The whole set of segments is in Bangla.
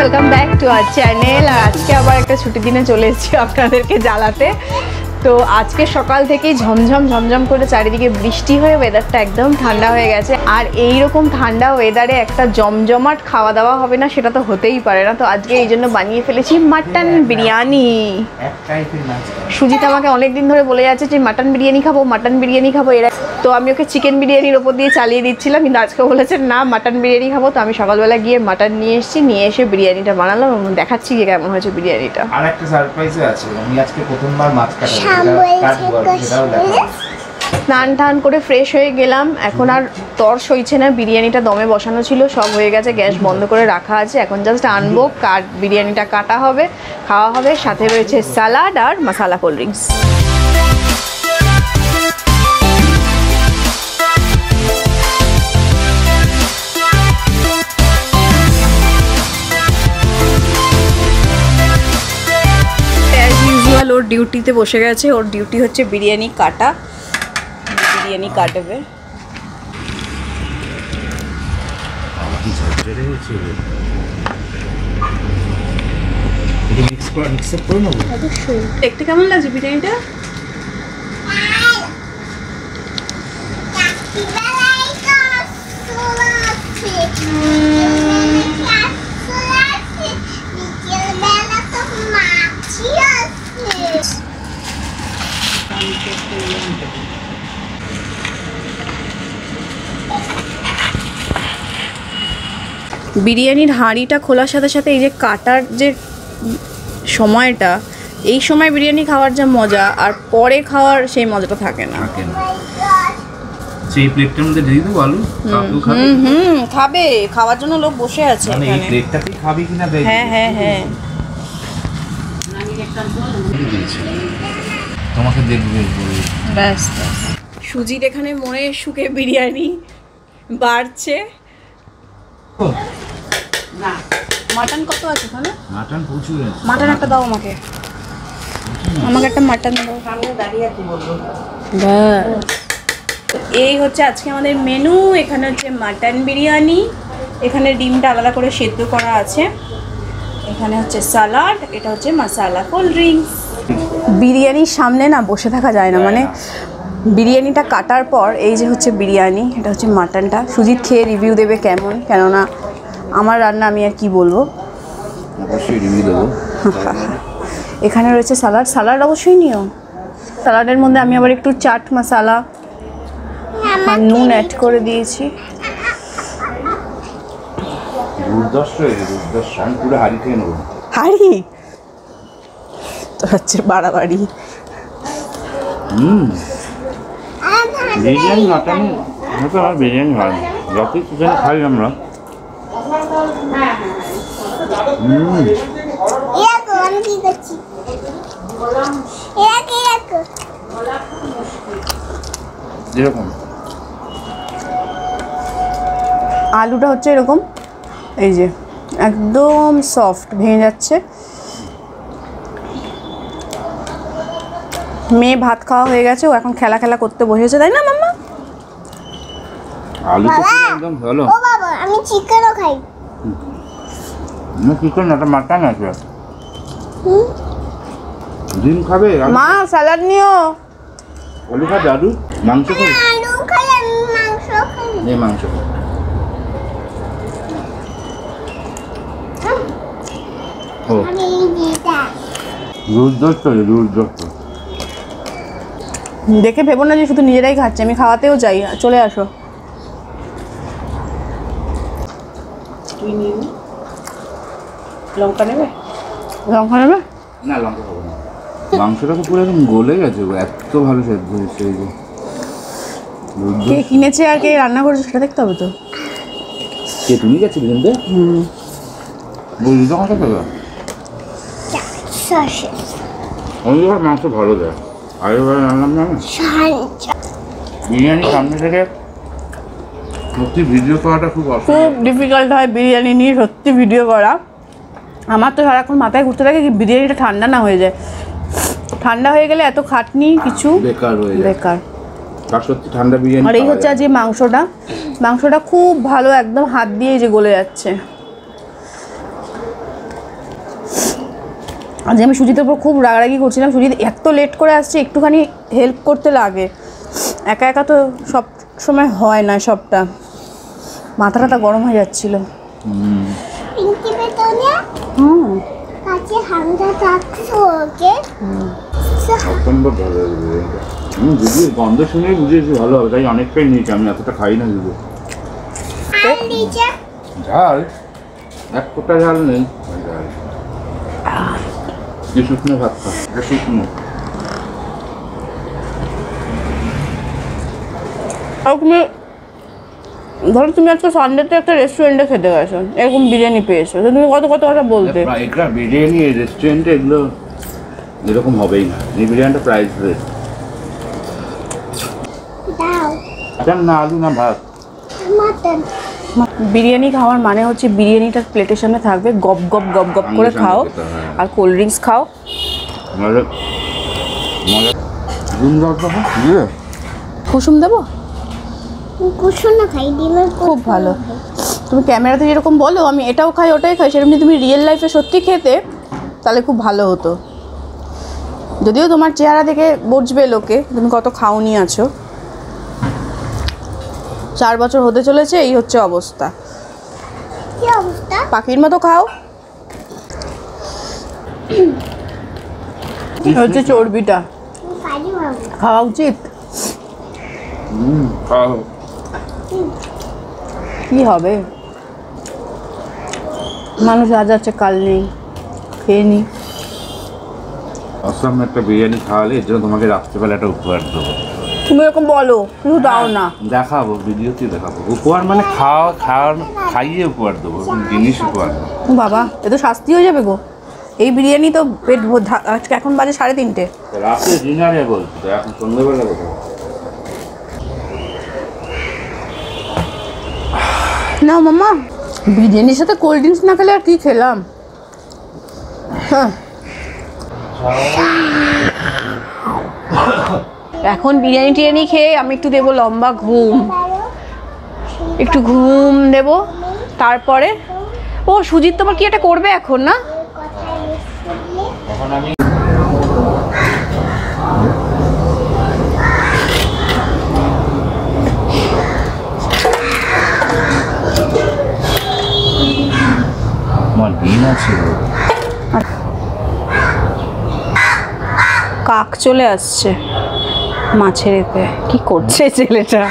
Welcome back to our channel. আর আজকে আবার একটা ছুটির দিনে চলে এসেছি আপনাদেরকে জ্বালাতে। তো আজকে সকাল থেকেই ঝমঝম করে চারিদিকে বৃষ্টি হয়ে ওয়েদারটা একদম ঠান্ডা হয়ে গেছে। আর এই রকম ঠান্ডা ওয়েদারে একটা জমজমাট খাওয়া দাওয়া হবে না সেটা তো হতেই পারে না। তো আজকে এই জন্য বানিয়ে ফেলেছি মাটন বিরিয়ানি। সুজিত আমাকে অনেকদিন ধরে বলে যাচ্ছে যে মাটন বিরিয়ানি খাবো এরা। তো আমি ওকে চিকেন বিরিয়ানির ওপর দিয়ে চালিয়ে দিচ্ছিলাম, কিন্তু আজকে বলেছে না মাটন বিরিয়ানি খাবো। তো আমি সকালবেলা গিয়ে মাটন নিয়ে এসেছি, নিয়ে এসে বিরিয়ানিটা বানালাম, দেখাচ্ছি যে কেমন হয়েছে বিরিয়ানিটা। আর একটা সারপ্রাইজও আছে, আমি আজকে প্রথমবার মাছ কাটবো। স্নান টান করে ফ্রেশ হয়ে গেলাম, এখন আর তর সইছে না। বিরিয়ানিটা দমে বসানো ছিল, সব হয়ে গেছে, গ্যাস বন্ধ করে রাখা আছে। এখন জাস্ট আনবো, বিরিয়ানিটা কাটা হবে, খাওয়া হবে। সাথে রয়েছে সালাড আর মশালা কোল্ড ড্রিঙ্কস। ওর ডিউটিতে বসে গেছে, ওর ডিউটি হচ্ছে বিরিয়ানি কাটা, বিরিয়ানি কাটবে। দেখতে কেমন লাগছে বিরিয়ানিটা? বিরিয়ানির হাঁড়িটা খোলার সাথে সাথে এই যে কাটার যে সময়টা, এই সময় বিরিয়ানি খাওয়ার যা মজা আর পরে খাওয়ার সেই মজাটা থাকে না। সেই প্লেটটার মধ্যে দিয়ে দেবো আলু, খাবে, খাওয়ার জন্য লোক বসে আছে মানে এই প্লেটটাতেই খাবি কিনা দেখ। হ্যাঁ তোমাকে দেখবে ব্যাস। সুজির এখানে মনে শুকে বিরিয়ানি বাড়ছে। না মাটন কত আছে ওখানে? মাটন প্রচুর আছে। মাটন একটা দাও আমাকে একটা মাটন দাও। সামনে দাঁড়িয়ে আছি বলবো। এই হচ্ছে আজকে আমাদের মেনু। এখানে হচ্ছে মাটন বিরিয়ানি, এখানে ডিমটা আলাদা করে সেদ্ধ করা আছে, এখানে হচ্ছে সালাড, এটা হচ্ছে মশালা কোল্ড ড্রিঙ্কস। বিরিয়ানির সামনে না বসে থাকা যায় না, মানে বিরিয়ানিটা কাটার পর এই যে হচ্ছে বিরিয়ানি, এটা হচ্ছে মাটনটা। সুজিত খেয়ে রিভিউ দেবে কেমন, কেননা আমার রান্না আমি আর কি বলবো, অবশ্যই রিভিউ দেবো। এখানে রয়েছে সালাড অবশ্যই নিও। সালাডের মধ্যে আমি আবার একটু চাট মশলা আর নুন অ্যাড করে দিয়েছি। আমি পুরো হাঁড়ি খেয়ে নেবো। হাঁড়ি তো হচ্ছে বাড়াবাড়ি। বিরিয়ানি মাটন আমার বিরিয়ানি হয়, যত চিকেন খাই আমরা। যেরকম আলুটা হচ্ছে এরকম, এই যে একদম সফট, ভেঙে যাচ্ছে। মেয়ে ভাত খাওয়া হয়ে গেছে, ও এখন খেলা করতে বসেছে, তাই না মাম্মা? আলু তো একদম ভালো। ও বাবা, আমি চিকেনও খাই। না চিকেন না, মাটন আছে। ডিম খাবে? মা স্যালাড নিও। আলু খাবে? আলু মাংস খাবে? আলু খাই, আমি মাংস খাই। নে মাংস খাবে। আমি দিদা দুধ দেখে ভেবো না যে শুধু নিজেরাই খাচ্ছে, আমি খাওয়াতেও চাই। চলে আসো। লঙ্কা নেবে? না লঙ্কা খাবো না। মাংসটা তো পুরো একদম গলে গেছে, এত ভালো সেদ্ধ হয়েছে। এই যে কে কিনেছে আর কে রান্না করেছে সেটা দেখতে হবে তো। কে তুমি গেছিলে কিনতে? বুঝলি তো কথা দেবে। অনেকবার মাংস ভালো দেয়, আগেবার রান্নাম না। বিরিয়ানি সামনে থেকে সত্যি ভিডিও করাটা খুব ডিফিকাল্ট হয় বিরিয়ানি নিয়ে, সত্যি ভিডিও করা। আমার তো সারাক্ষণ মাথায় ঘুরতে থাকে কি বিরিয়ানিটা ঠান্ডা না হয়ে যায়। ঠান্ডা হয়ে গেলে এত খাটনি কিছু বেকার হয়ে যায়, বেকার। আর সত্যি ঠান্ডা বিরিয়ানি। আর এই হচ্ছে আজ মাংসটা খুব ভালো, একদম হাত দিয়ে যে গলে যাচ্ছে। আজ আমি সুজিতের উপর খুব রাগারাগি করছিলাম, সুজিত এত লেট করে আসছে, একটুখানি হেল্প করতে লাগে, একা একা তো সব সময় হয় না সবটা। মাথাটা গরম হয়ে যাচ্ছিল। পিঙ্কি বেতনে কাছে হামদা থাকছো ওকে অসম্ভব ভালো লাগবে। যদিও গন্ধ শুনেই বুঝেছি ভালো হবে, তাই অনেকটাই নিয়েছি। আমি এতটা খাই না যদিও। আর নিচে ঝাল এক ফোঁটা ঝাল নেই। যে শুকনো ভাত খা, এটা শুকনো। আর তুমি ধরো তুমি আজকে সানডেতে একটা রেস্টুরেন্টে খেতে গেছো, এরকম বিরিয়ানি পেয়েছো, তো তুমি কত কথা বলতে। এগুলো বিরিয়ানি রেস্টুরেন্টে এগুলো এরকম হবেই না। এই বিরিয়ানিটা প্রাইস রেট। দাও না আলু না ভাত। মাটন। বিরিয়ানি খাওয়ার মানে হচ্ছে বিরিয়ানিটার প্লেটের সামনে থাকবে, গপ গপ গপ গপ করে খাও আর কোল্ড ড্রিঙ্কস খাও। মজা মজা রুম দরটা দিয়ে কুসুম দেবো, কুসুম না খাই দিলে খুব ভালো। তুমি ক্যামেরাতে যেরকম বলো আমি এটাও খাই ওটাই খাই, সেরকম যদি তুমি রিয়েল লাইফে সত্যি খেতে তাহলে খুব ভালো হতো। যদিও তোমার চেহারা দেখে বুঝবে লোকে তুমি কত খাওনি আছো। 4 বছর হতে চলেছে, এই হচ্ছে অবস্থা। কি অবস্থা? পাখির মতো খাও। হচ্ছে চর্বিটা খাই বাবু খাওয়া উচিত। খাও। কি হবে, মানুষ আজ আছে কাল নেই, খেয়ে নি। অসম একটা বিরিয়ানি খাওয়ালে এর জন্য তোমাকে রাত্রেবেলা একটা উপহার দেবো। তুমি এরকম বলো, শুধু দাও না। দেখাবো, ভিডিওতে দেখাবো। উপহার মানে খাইয়ে উপহার দেবো, জিনিস উপহার দেবো। বাবা এ তো শাস্তি হয়ে যাবে গো। এই বিরিয়ানি তো পেট আজকে এখন বাজে 3:30। রাতে ডিনারে বলছি তো, এখন সন্ধ্যাবেলা কোথাও। না মামা, বিরিয়ানির সাথে কোল্ড ড্রিঙ্কস না খেলে আর কি খেলাম। হ্যাঁ এখন বিরিয়ানি টিরিয়ানি খেয়ে আমি একটু দেবো লম্বা ঘুম, একটু ঘুম দেবো। তারপরে ও সুজিত তোমার কি এটা করবে এখন না? তখন আমি আমার ডিম আছে। কাক চলে আসছে মাছের এতে, কি করছে ছেলেটা?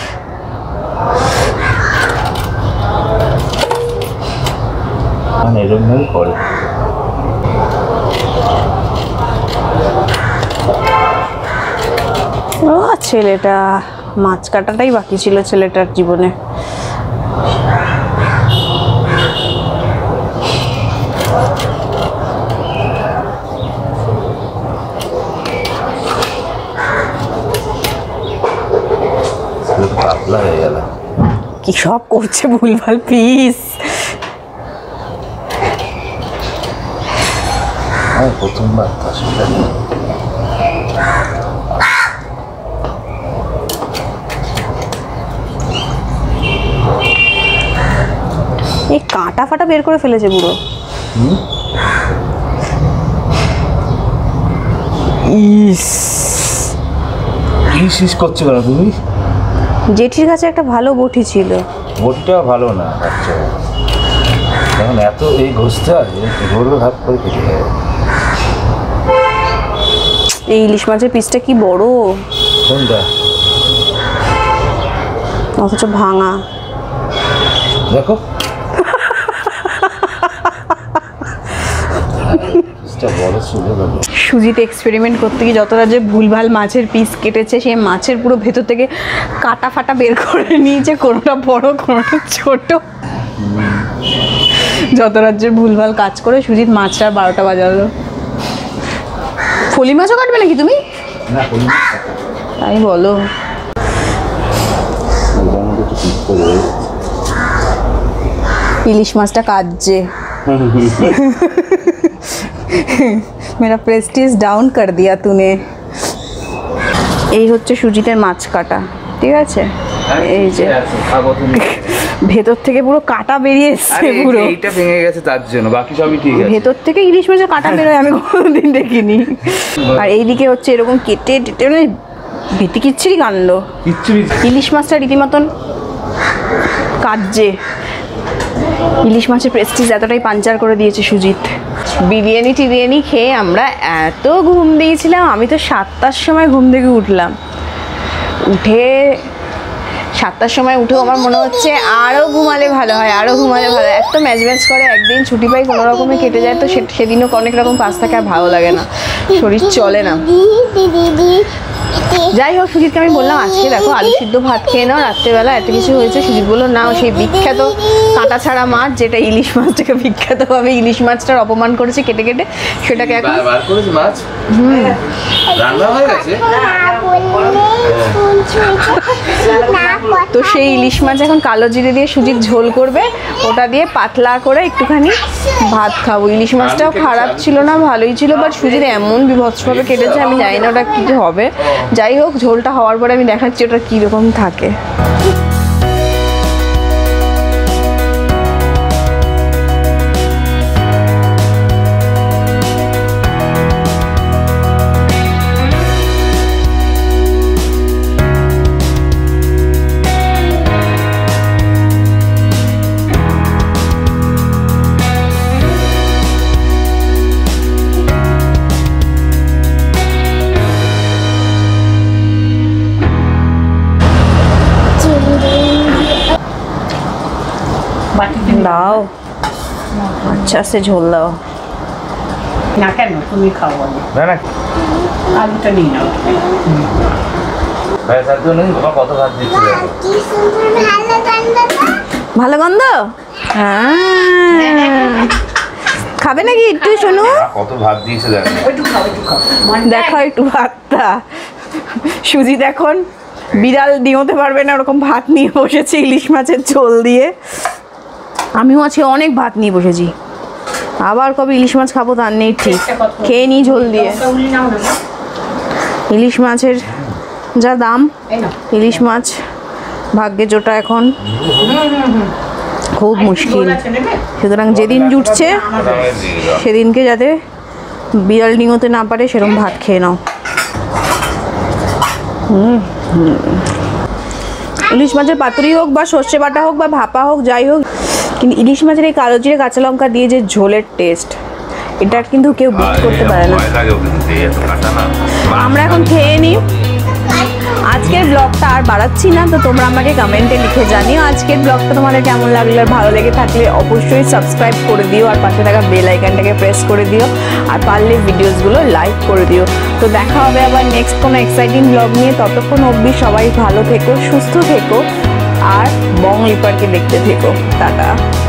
এরকম ভাবে করে। ও ছেলেটা, মাছ কাটাটাই বাকি ছিল ছেলেটার জীবনে। পাতলা হয়ে গেল। কি সব করছে ভুলভাল পিস। প্রথমবার এই কাঁটা ফাটা বের করে ফেলেছে পুরো। ইস কি শেষ করছো কেন তুমি? জেঠির কাছে একটা ভালো বটি ছিল। বটিটা ভালো না, আচ্ছা এখন এত এই ঘষতে হয়, ঘুরবে ভাত করে কেটে যায়। এই ইলিশ মাছের পিসটা কি বড়, কোনটা? অথচ ভাঙা। দেখো সুজিত এক্সপেরিমেন্ট করতে গিয়ে যতটা যে ভুলভাল মাছের পিস কেটেছে, সেই মাছের পুরো ভেতর থেকে কাটা ফাটা বের করে নিয়েছে, কোনোটা বড় কোনোটা ছোট। যত রাজ্যের ভুলভাল কাজ করে সুজিত মাছটা 12টা বাজালো। ফলি মাছও কাটবে নাকি তুমি? তাই বলো। ইলিশ মাছটা কাটছে। মেরা প্রেস্টিজ ডাউন কর দিয়া তুনে। এই হচ্ছে সুজিতের মাছ কাটা, ঠিক আছে? এই যে ভেতর থেকে পুরো কাটা বেরিয়ে এসছে পুরো। এইটা ভেঙে গেছে তার জন্য, বাকি সবই ঠিক আছে। ভেতর থেকে ইলিশ মাছের কাটা বেরোয় আমি কোনোদিন দেখিনি। আর এইদিকে হচ্ছে এরকম কেটে টেটে মানে ভেতিকিচ্ছিরি কাণ্ড। ইলিশ মাছটা রীতিমতন কাটছে। ইলিশ মাছের প্রেস্টিজ এতটাই পাঞ্চার করে দিয়েছে সুজিত। বিরিয়ানি টিরিয়ানি খেয়ে আমরা এত ঘুম দিয়েছিলাম, আমি তো 7টার সময় ঘুম থেকে উঠলাম। উঠে 7টার সময় উঠেও আমার মনে হচ্ছে আরও ঘুমালে ভালো হয়, আরও ঘুমালে ভালো হয়। এত ম্যাচ ম্যাচ করে, একদিন ছুটি পাই কোনো রকমে কেটে যায়, তো সেদিনও অনেক রকম কাজ থাকে আর ভালো লাগে না, শরীর চলে না। যাই হোক, সুজিতকে আমি বললাম আজকে দেখো আলু সিদ্ধ ভাত খেয়ে নাও, রাত্রেবেলা এত কিছু হয়েছে। সুজিত বললো না, সেই বিখ্যাত কাঁটা ছাড়া মাছ, যেটা ইলিশ মাছটাকে বিখ্যাতভাবে ইলিশ মাছটার অপমান করেছে কেটে কেটে, সেটাকে এখন মাছ রান্না হয়ে গেছে। তো সেই ইলিশ মাছ এখন কালো জিরে দিয়ে সুজিত ঝোল করবে, ওটা দিয়ে পাতলা করে একটুখানি ভাত খাবো। ইলিশ মাছটাও খারাপ ছিল না, ভালোই ছিল, বাট সুজিত এমন বিভৎসভাবে কেটেছে আমি জানি না ওটা কী হবে। যাই হোক, ঝোলটা হওয়ার পরে আমি দেখাচ্ছি ওটা কীরকম থাকে। দাও আচ্ছা সে ঝোল দাও না। কেন তুমি খাও? না না, আলুটা নিয়ে নাও। তার জন্য কত ভাত দিচ্ছি। ভালো গন্ধ। হ্যাঁ, খাবে নাকি একটু? শোনো কত ভাত দিয়েছে দেখো একটু ভাতটা। সুজিত এখন বিড়াল ডিঙোতে পারবে না ওরকম ভাত নিয়ে বসেছে ইলিশ মাছের ঝোল দিয়ে। আমিও আজকে অনেক ভাত নিয়ে বসেছি, আবার কবে ইলিশ মাছ খাবো তার নেই ঠিক। খেয়ে নিই ঝোল দিয়ে। ইলিশ মাছের যা দাম, ইলিশ মাছ ভাগ্যে জোটা এখন খুব মুশকিল। সুতরাং যেদিন জুটছে সেদিনকে যাতে বিড়াল ডিঙোতে না পারে সেরকম ভাত খেয়ে নাও। ইলিশ মাছের পাতুরি হোক বা সর্ষে বাটা হোক বা ভাপা হোক, যাই হোক, কিন্তু ইলিশ মাছের এই কালো জিরে কাঁচা লঙ্কা দিয়ে যে ঝোলের টেস্ট, এটা কিন্তু কেউ বুঝ করতে পারে না। আমরা এখন খেয়ে নিই। আজকের ব্লগটা আর বাড়াচ্ছি না, তো তোমরা আমাকে কমেন্টে লিখে জানিও আজকের ব্লগটা তোমাদের কেমন লাগলো। আর ভালো লেগে থাকলে অবশ্যই সাবস্ক্রাইব করে দিও, আর পাশে থাকা বেল আইকনটাকে প্রেস করে দিও, আর পারলে ভিডিওসগুলো লাইক করে দিও। তো দেখা হবে আবার নেক্সট কোনো এক্সাইটিং ব্লগ নিয়ে। ততক্ষণ অবধি সবাই ভালো থেকো, সুস্থ থেকো, আর বং লিপারকে দেখতে থেকো। টাটা।